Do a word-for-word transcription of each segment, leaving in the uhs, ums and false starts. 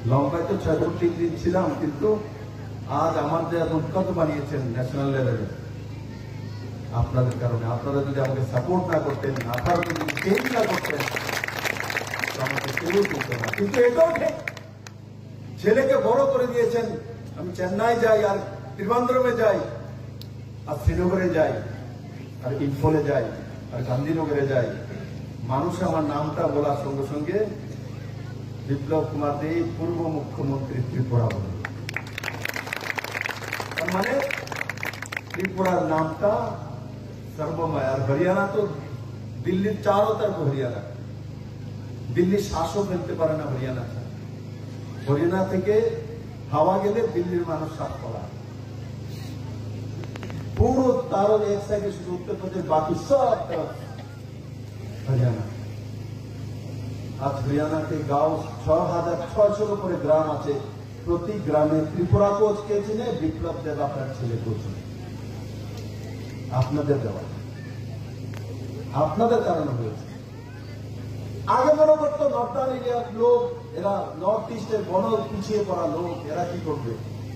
লঙ্কায় তো ছয়ষট্টি দিন ছিলাম, কিন্তু আজ আমাদের উৎকত বানিয়েছেন ন্যাশনাল লেভেলে আপনাদের কারণে। আপনারা যদি আমাকে সাপোর্ট না করতেন, আপনারা যদি চেঞ্জ না করতেন, আমাকে কেউ করতো না। কিন্তু এটাও ঠিক, ছেলেকে বড় করে দিয়েছেন। আমি চেন্নাই যাই, আর ত্রিবান্দ্রমে যাই, আর শ্রীনগরে যাই, আর ইম্ফলে যাই, আর গান্ধীনগরে যাই, মানুষ আমার নামটা বলার সঙ্গে সঙ্গে বিপ্লব কুমার দেব পূর্ব মুখ্যমন্ত্রী ত্রিপুরা বলে। তার মানে ত্রিপুরার নামটা সর্বময়। আর হরিয়ানা তো দিল্লির চারো তরফ হরিয়ানা, দিল্লির শ্বাসও ফেলতে পারে না হরিয়ানা। হরিয়ানা থেকে হাওয়া গেলে দিল্লির মানুষ শ্বাস পড়া, পুরো তারও এক সাইডে শুধু উত্তর প্রদেশ, বাকি সব হরিয়ানা। আজ হরিয়ানাতে গাঁও ছ হাজার ছয়শোর উপরে গ্রাম আছে। প্রতি গ্রামে ত্রিপুরা কোচ কে চিনে? বিপ্লব দেব আপনার ছেলে কোচ। আপনাদের দেওয়া, আপনাদের কারণে হয়েছে। আগে মনে করতো নর্দার্ন এরিয়ার লোক, এরা নর্থ ইস্টের বড় পিছিয়ে পড়া লোক, এরা কি করবে।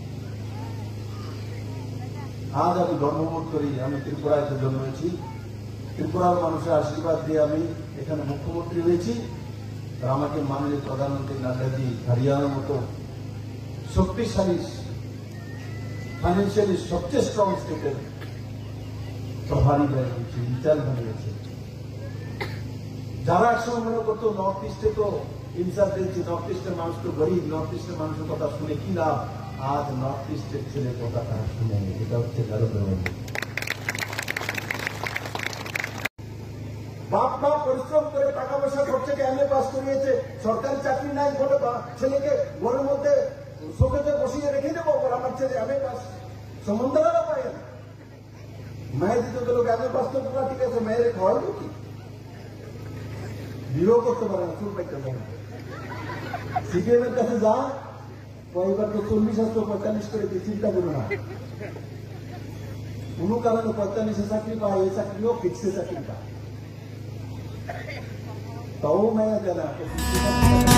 আজ আমি গর্ববোধ করি আমি ত্রিপুরায় জন্মেছি, ত্রিপুরার মানুষের আশীর্বাদ দিয়ে আমি এখানে মুখ্যমন্ত্রী হয়েছি। আর আমাকে মাননীয় প্রধানমন্ত্রী নাড্ডাজি হরিয়ানার মতো শক্তিশালী, ফাইন্যান্সিয়ালি সবচেয়ে স্ট্রং স্টেটের প্রভারী বানিয়েছে, ইনচার্জ বানিয়েছে। যারা একসময় মনে করতো নর্থ ইস্টে তো ইনচার্জ দিয়েছে, নর্থ ইস্টের মানুষ তো গরিব, নর্থ ইস্টের মানুষের কথা শুনে কি লাভ। আজ নর্থ ইস্টের ছেলে কথা তারা শুনে, এটা হচ্ছে নরেন্দ্র মোদী। বাপ মা পরিশ্রম করে টাকা পয়সা খরচে এম এ পাস করিয়েছে, সরকারি চাকরি নাই বলে ছেলেকে ঘরের মধ্যে শোকেতে বসিয়ে রেখে দেবো, আমার ছেলে এম এ পাস। সম্বন্ধরা পায় না, মায়ের দিতে গেল এম এ পাস তো না, ঠিক আছে, মেয়ের খাওয়াবো কি? বিবাহ করতে পারে না, চুল পাইতে পারে না। সিপিএম এর কাছে যা, এবার তো চল্লিশ আসতো পঁয়তাল্লিশ করে দিয়ে, চিন্তা করো না। কোনো কারণে পঁয়তাল্লিশে চাকরি পায়, এই চাকরিও ফিক্সে চাকরি পায়। তাও মেয়ে জানা